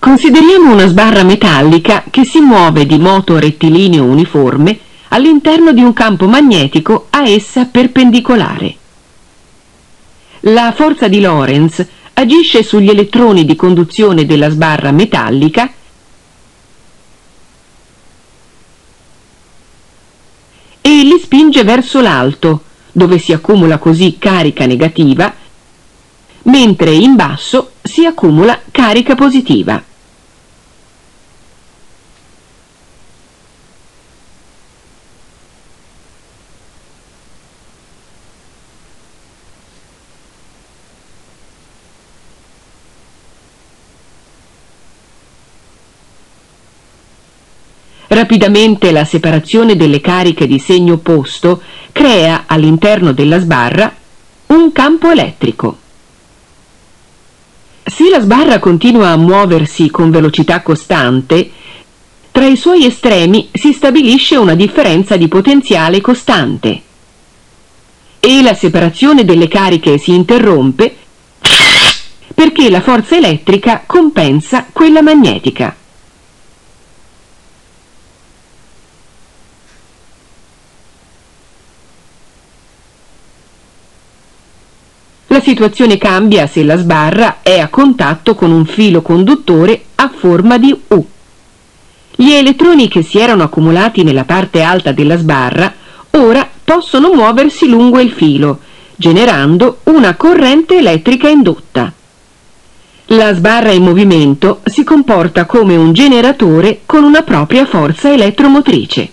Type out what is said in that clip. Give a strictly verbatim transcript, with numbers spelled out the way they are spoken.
Consideriamo una sbarra metallica che si muove di moto rettilineo uniforme all'interno di un campo magnetico a essa perpendicolare. La forza di Lorentz agisce sugli elettroni di conduzione della sbarra metallica e li spinge verso l'alto, dove si accumula così carica negativa, mentre in basso si accumula carica positiva. Rapidamente la separazione delle cariche di segno opposto crea all'interno della sbarra un campo elettrico. Se la sbarra continua a muoversi con velocità costante, tra i suoi estremi si stabilisce una differenza di potenziale costante e la separazione delle cariche si interrompe perché la forza elettrica compensa quella magnetica. La situazione cambia se la sbarra è a contatto con un filo conduttore a forma di U. Gli elettroni che si erano accumulati nella parte alta della sbarra ora possono muoversi lungo il filo, generando una corrente elettrica indotta. La sbarra in movimento si comporta come un generatore con una propria forza elettromotrice.